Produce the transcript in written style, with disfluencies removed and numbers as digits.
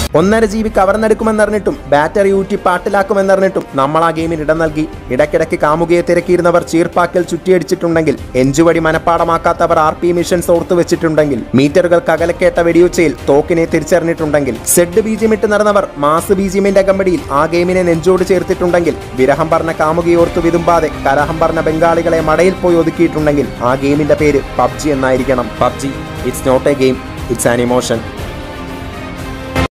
1.5 GB കവർന്നെടുക്കുമെന്നറിഞ്ഞിട്ടും battery ഊറ്റി പാട്ടിലാക്കുമെന്നറിഞ്ഞിട്ടും നമ്മൾ ആ ഗെയിമിന് ഇടം നൽകി. ഇടയ്ക്കിടയ്ക്ക് കാമുകയെ തിരക്കിയിരുന്നവർ ചീർപ്പാക്കൽ ചുറ്റിയടിച്ചിട്ടുണ്ടെങ്കിൽ, എഞ്ചുവടി മനപ്പാടമാക്കാത്തവർ RP മിഷൻസ് ഓർത്തു വെച്ചിട്ടുണ്ടെങ്കിൽ, മീറ്ററുകൾക്ക് അകലക്കേട്ട വെടിയുച്ചയിൽ തോക്കിനെ തിരിച്ചറിഞ്ഞിട്ടുണ്ടെങ്കിൽ, സെഡ് ബീജിമിട്ട് നടന്നവർ മാസ് ബീജിമിന്റെ അകമ്പടിയിൽ ആ ഗെയിമിനെ നെഞ്ചോട് ചേർത്തിട്ടുണ്ടെങ്കിൽ, വിരഹം പറഞ്ഞ കാമുകയോർത്തു വിതുമ്പാതെ കലഹം പറഞ്ഞ ബംഗാളികളെ മടയിൽ പോയി ഒതുക്കിയിട്ടുണ്ടെങ്കിൽ ആ ഗെയിമിന്റെ പേര് PUBG എന്നായിരിക്കണം. PUBG, it's not a game, it's an emotion.